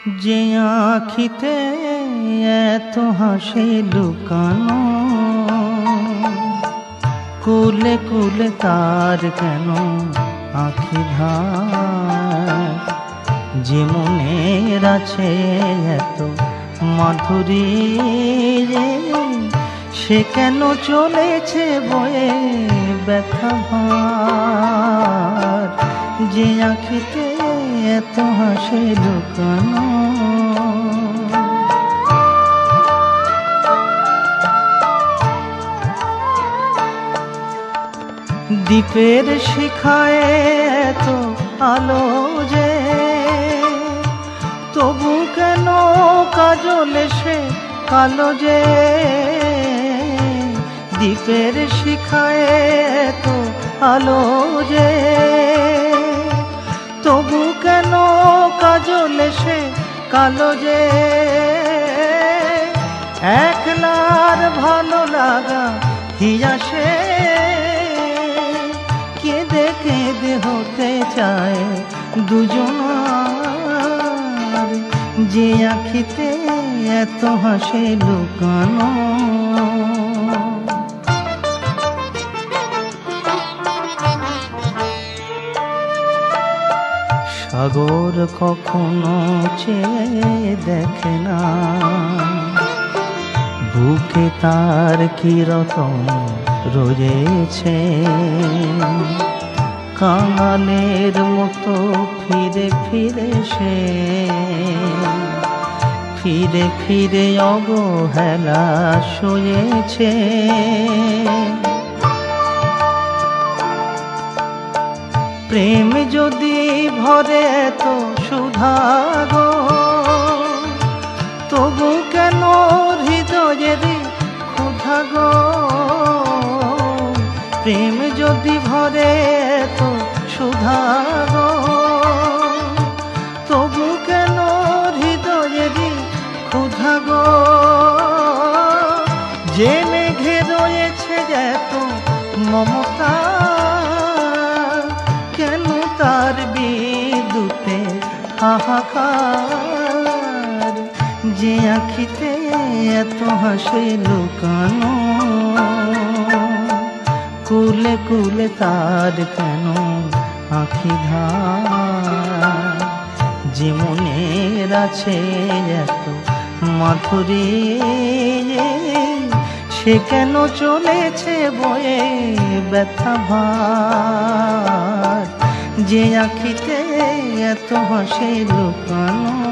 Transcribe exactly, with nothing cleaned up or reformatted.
যে আঁখিতে এত হাসি লুকানো, কুলে কুলে তার কেন আঁখি ধার। যে মনের আছে এত মাধুরী, সে কেন চলেছে বয়ে ব্যথা ভার। যে আঁখিতে এত হাসি লুকানো, দ্বীপের শিখায় এত আলো যে, তবু কেন কাজলে সে কালো যে। দ্বীপের শিখায় এত আলো যে, তবু কেন কাজলে সে কালো যে। একলার ভালো লাগা হিয়াসে, কেঁদে কেঁদে হতে চায় দুজনার। যে আঁখিতে এত হাসি লুকানো, সাগর কখনো চেয়ে দেখে না, বুকে তার কিরকম রয়েছে। কাঙালের মতো ফিরে ফিরে সে, ফিরে ফিরে অবহেলা সয়েছে। প্রেম যদি ভরে তো সুধা গো, তবু কেন হৃদয়ের ক্ষুধা গো। প্রেম যদি ভরে তো সুধা গো, তবু কেন হৃদয়ের ক্ষুধা গো। যে মেঘে রয়েছে এত মমতা, কেন তার বিদ্যুতে হাহাকার। যে আঁখিতে এত হাসি লুকানো, কুলে কুলে তার কেন আঁখি ধার। যে মনের আছে এত মাধুরী, সে কেন চলেছে বয়ে ব্যথা ভার। যে আঁখিতে এত হাসি লুকানো।